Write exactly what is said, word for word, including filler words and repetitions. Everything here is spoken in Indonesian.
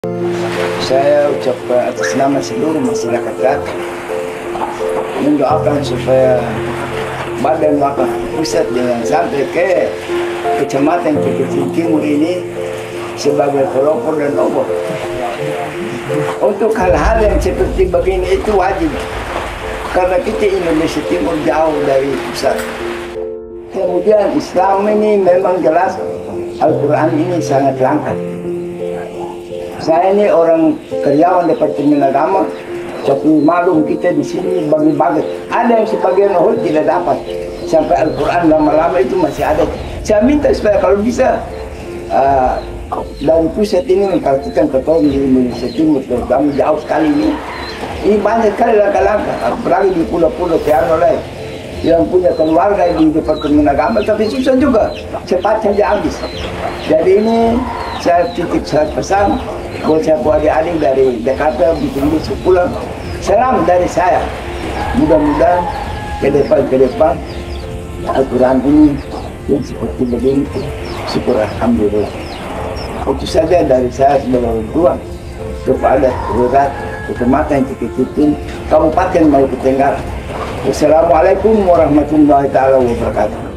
Saya ucapkan atas nama seluruh masyarakat Rata mendoakan supaya Badan Wakaf Pusat dengan sampai ke Kecamatan Kecil Timur ini sebagai pelopor dan obat. Untuk hal-hal yang seperti begini itu wajib, karena kita Indonesia Timur jauh dari pusat. Kemudian Islam ini memang jelas, Al-Quran ini sangat langka. Saya ini orang karyawan Departemen Agama, tapi malum kita di sini bagi-bagi. Ada yang sebagian oh tidak dapat, sampai Al-Quran lama-lama itu masih ada. Saya minta supaya kalau bisa uh, dari pusat ini memperhatikan ketua di Indonesia Timur, terutama jauh sekali ini. Ini banyak sekali langkah-langkah, apalagi di pulau-pulau Tiano lain yang punya keluarga di Departemen Agama, tapi susah juga, cepat saja habis. Jadi ini saya titip surat pesan buat saya adik-adik dari Jakarta, ditunggu sepulang. Salam dari saya. Mudah-mudahan ke depan ke depan Al-Quran ini yang seperti begini, syukur alhamdulillah. Itu saja dari saya sebagai orang tua kepada Rurat Kecamatan Cikicipin, Kabupaten Maluku Tenggara. Wassalamualaikum warahmatullahi taala wabarakatuh.